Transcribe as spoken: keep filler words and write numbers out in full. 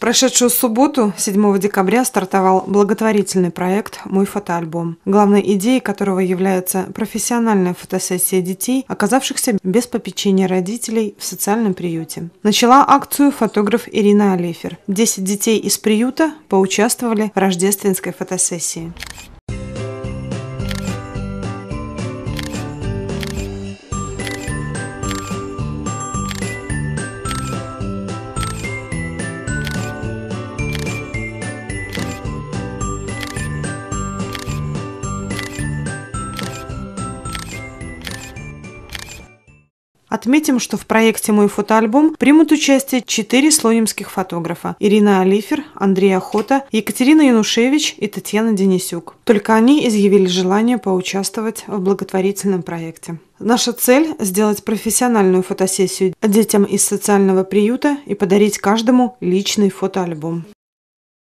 прошедшую субботу, седьмого декабря, стартовал благотворительный проект «Мой фотоальбом», главной идеей которого является профессиональная фотосессия детей, оказавшихся без попечения родителей в социальном приюте. Начала акцию фотограф Ирина Алифер. Десять детей из приюта поучаствовали в рождественской фотосессии. Отметим, что в проекте «Мой фотоальбом» примут участие четыре слонимских фотографа – Ирина Алифер, Андрей Охота, Екатерина Янушевич и Татьяна Денисюк. Только они изъявили желание поучаствовать в благотворительном проекте. Наша цель – сделать профессиональную фотосессию детям из социального приюта и подарить каждому личный фотоальбом.